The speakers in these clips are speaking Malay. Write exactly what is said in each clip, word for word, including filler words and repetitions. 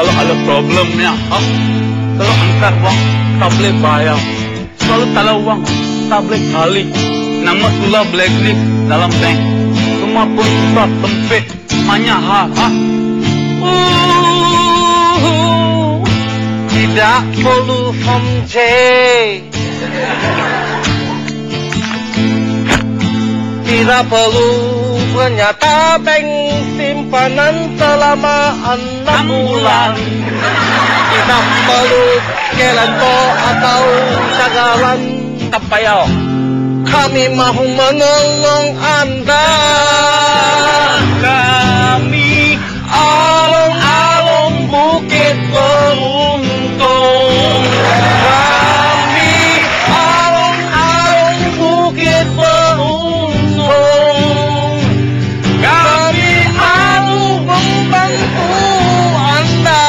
Kalau ada problemnya, ah, selalu angkat uang, tak boleh bayar. Selalu taruh uang, tak boleh balik. Nama sulah blacklist dalam bank. Semua pun susah sempit, banyak hal. Ah. Uh, tidak perlu form C. Tidak perlu ternyata bank simpanan selama enam bulan. Tidak perlu kelanto atau cagalan. Tak payah. Kami mahu menolong Anda. Kami alung-alung Bukit Beruntung. Kami alung-alung Bukit Beruntung. Kami mau membantu Anda.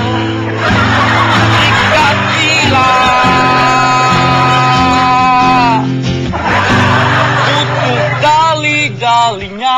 Ikatilah untuk kali-kalinya.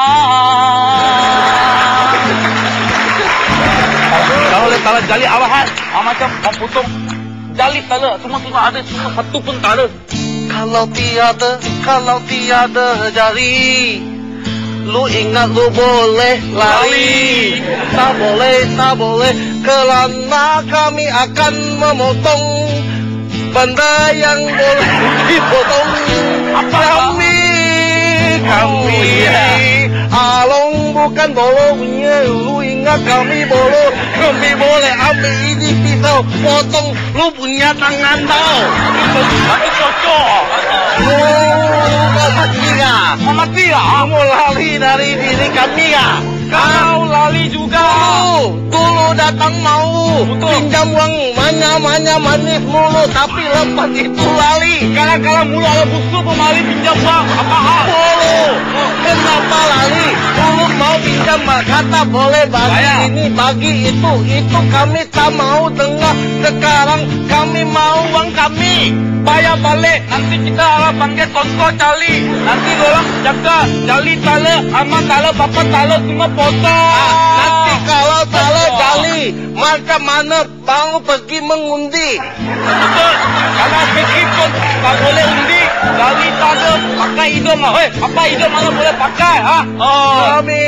Kalau letak jali awahan, ah, macam memputung jali tala, semua semua ada, semua satu pun tak ada. Kalau tiada, kalau tiada jali, lu ingat lu boleh lari. Tak boleh, tak boleh, kerana kami akan memotong benda yang boleh dipotong. Apa kami? Kami oh, yeah. Along bukan bolongnya. Lu ingat kami bolong. Kami boleh ambil ini pisau, potong lu punya tangan tau. Itu cocok. Oh, mau mati gak? Mau mati gak? Mau lari dari diri kami gak? Kau lari juga. Dulu, dulu datang mau betul. Pinjam uang manya-manya manis mulu, tapi lepas itu lari. Kala-kala mulu ada busuk pemali pinjam uang. Apa hal? Dulu, kenapa lari? Dulu mau pinjam kata boleh bagi Ayah. Ini bagi itu. Itu kami tak mau dengar. Sekarang kami mau uang kami. Bayar balik. Nanti kita akan panggil tonton cali. Nanti orang jaga jali tala, aman tala, papa tala, semua potong. Ah, nanti kalau tala jali, macam mana bang pergi mengundi? Betul. Kalau pergi pun tak boleh undi. Jali tala, pakai hidung lah. Hei, apa hidung mana boleh pakai? Ha? Oh. Kami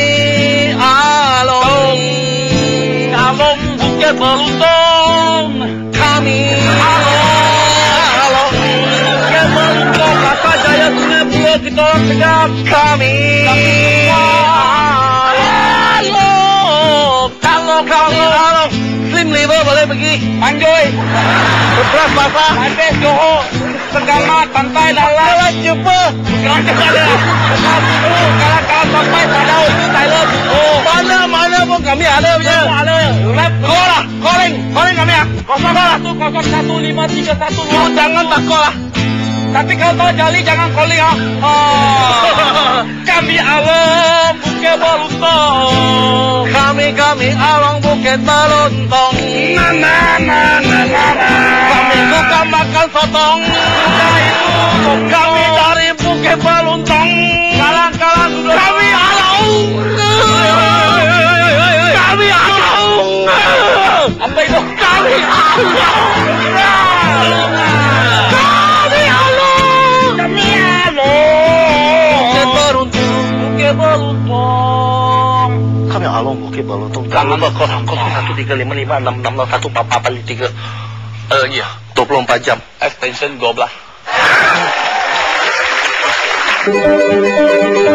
along, along Bukit Beruntung. Kami along, Bukit Beruntung. Kata Jaya Sungai Buloh kita orang tegak. Kami along, kalau kami along. Slim liver boleh pergi. Anjoy. Beras basah. Habis Johor. Segamat, pantai, lalat. Jalan jumpa. Jangan cepat dia. Cepat dulu. Kalau-kalau sampai pada itu Thailand. Oh. Mana-mana pun kami ada punya. Ada. Lep. Kau lah. Calling. Calling kami ya. kosong satu kosong satu lima tiga satu. Oh, jangan takut lah. Tapi kalau tahu jali jangan calling ya. Oh. Kami alam Bukit Beruntung. Kami-kami alam Bukit Beruntung. Na na na na na na. Kami suka makan sotong. Sudah itu kami dari Bukit Beruntung. Kalang-kalang sudah. Kami alam. Kami alam. Apa itu? Kami alam. Kami alam. Kami alam. Bukit Beruntung. Bukit Beruntung. Kami alam Bukit Beruntung. Jangan lupa kosong kosong satu tiga lima lima enam enam satu empat empat tiga. Eh iya, dua puluh empat jam. Extension dua belas.